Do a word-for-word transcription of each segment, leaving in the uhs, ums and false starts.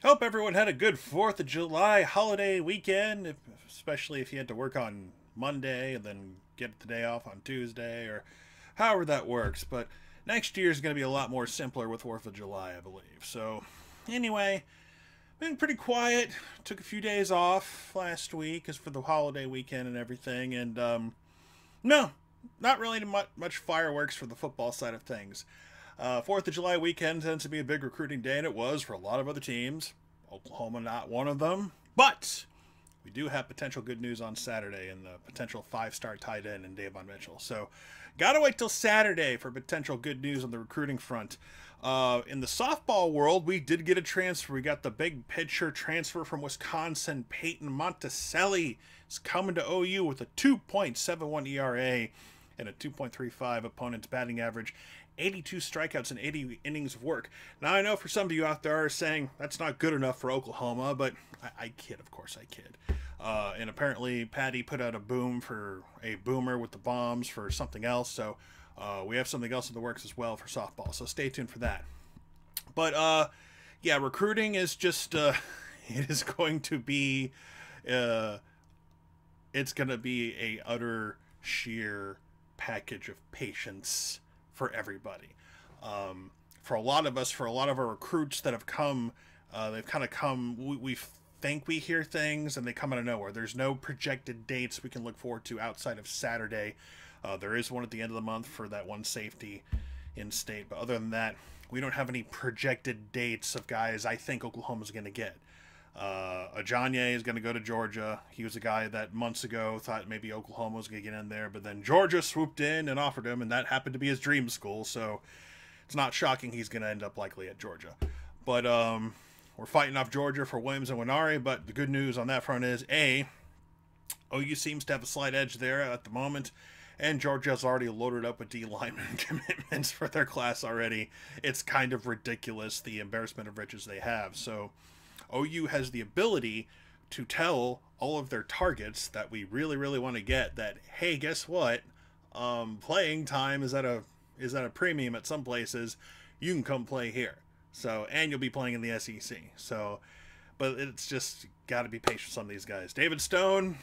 Hope everyone had a good fourth of July holiday weekend, if, especially if you had to work on Monday and then get the day off on Tuesday, or however that works. But next year is going to be a lot more simpler with fourth of July, I believe. So, anyway, been pretty quiet. Took a few days off last week as for the holiday weekend and everything. And, um, no, not really much, much fireworks for the football side of things. Uh, fourth of July weekend tends to be a big recruiting day, and it was for a lot of other teams. Oklahoma not one of them. But we do have potential good news on Saturday and the potential five-star tight end in Davon Mitchell. So gotta wait till Saturday for potential good news on the recruiting front. Uh, in the softball world, we did get a transfer. We got the big pitcher transfer from Wisconsin, Paytn Monticelli. Is coming to O U with a two point seven one E R A and a two point three five opponent's batting average. eighty-two strikeouts and eighty innings of work. Now, I know for some of you out there are saying that's not good enough for Oklahoma, but I, I kid, of course I kid. Uh, and apparently Patty put out a boom for a boomer with the bombs for something else, so uh, we have something else in the works as well for softball, so stay tuned for that. But, uh, yeah, recruiting is just, uh, it is going to be, uh, it's going to be a utter sheer package of patience for everybody. Um, for a lot of us, for a lot of our recruits that have come, uh, they've kind of come, we, we think we hear things and they come out of nowhere. There's no projected dates we can look forward to outside of Saturday. Uh, there is one at the end of the month for that one safety in state, but other than that, we don't have any projected dates of guys I think Oklahoma's going to get. Uh, Ajanye is going to go to Georgia. He was a guy that months ago thought maybe Oklahoma was going to get in there, but then Georgia swooped in and offered him, and that happened to be his dream school, so it's not shocking he's going to end up likely at Georgia. But um, we're fighting off Georgia for Williams and Winari, but the good news on that front is, A, O U seems to have a slight edge there at the moment, and Georgia's already loaded up with D lineman commitments for their class already. It's kind of ridiculous, the embarrassment of riches they have, so O U has the ability to tell all of their targets that we really, really want to get that, hey, guess what? Um, playing time is at a is at a premium at some places. You can come play here. So, and you'll be playing in the S E C. So, but it's just got to be patient with some of these guys. David Stone,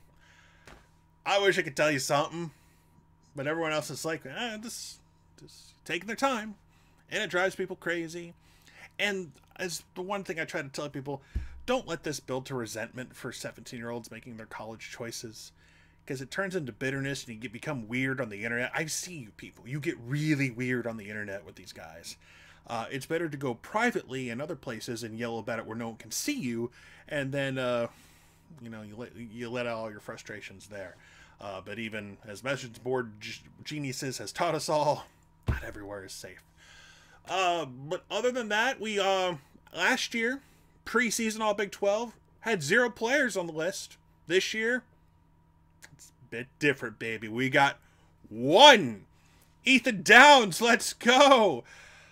I wish I could tell you something, but everyone else is like, eh, just, just taking their time, and it drives people crazy. And as the one thing I try to tell people, don't let this build to resentment for seventeen-year-olds making their college choices, because it turns into bitterness and you get become weird on the internet. I see you people. You get really weird on the internet with these guys. Uh, it's better to go privately in other places and yell about it where no one can see you, and then, uh, you know, you let, you let out all your frustrations there. Uh, but even as message board geniuses has taught us all, not everywhere is safe. Uh, but other than that, we, uh, last year, preseason All Big twelve, had zero players on the list. This year, it's a bit different, baby. We got one. Ethan Downs, let's go.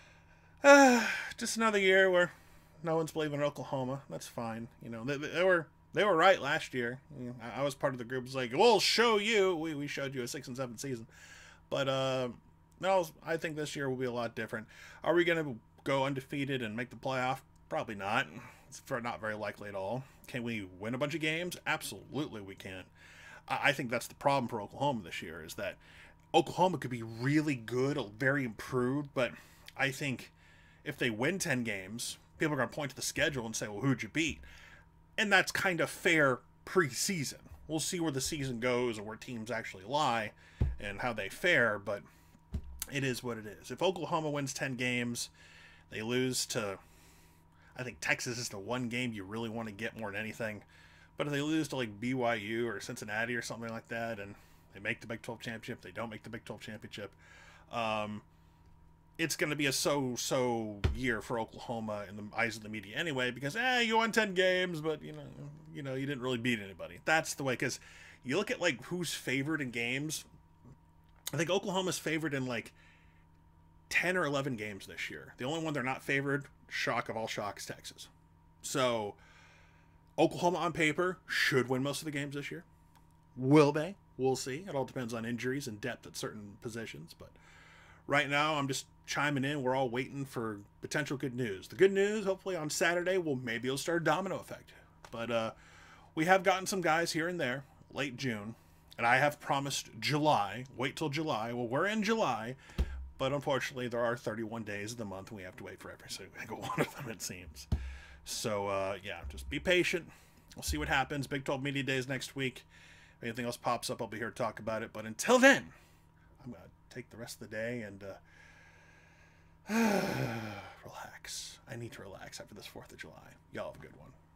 Uh, just another year where no one's believing in Oklahoma. That's fine. You know, they, they were, they were right last year. You know, I, I was part of the group. It was like, we'll show you. We, we showed you a six and seven season. But, uh, no, I think this year will be a lot different. Are we going to go undefeated and make the playoff? Probably not. It's not very likely at all. Can we win a bunch of games? Absolutely we can. I think that's the problem for Oklahoma this year, is that Oklahoma could be really good, very improved, but I think if they win ten games, people are going to point to the schedule and say, well, who'd you beat? And that's kind of fair preseason. We'll see where the season goes and where teams actually lie and how they fare, but it is what it is. If Oklahoma wins ten games, they lose to, I think Texas is the one game you really want to get more than anything. But if they lose to like B Y U or Cincinnati or something like that, and they make the Big twelve championship, they don't make the Big twelve championship, um, it's going to be a so-so year for Oklahoma in the eyes of the media anyway, because, eh, you won ten games, but, you know, you know, you didn't really beat anybody. That's the way, because you look at, like, who's favored in games. I think Oklahoma's favored in like ten or eleven games this year. The only one they're not favored, shock of all shocks, Texas. So Oklahoma on paper should win most of the games this year. Will they? We'll see. It all depends on injuries and depth at certain positions. But right now, I'm just chiming in. We're all waiting for potential good news. The good news, hopefully on Saturday, well, maybe it'll start a domino effect. But uh, we have gotten some guys here and there, late June, and I have promised July. Wait till July. Well, we're in July, but unfortunately, there are thirty-one days of the month, and we have to wait for every single one of them, it seems. So, uh, yeah, just be patient. We'll see what happens. Big twelve Media Days next week. If anything else pops up, I'll be here to talk about it. But until then, I'm going to take the rest of the day and uh, relax. I need to relax after this fourth of July. Y'all have a good one.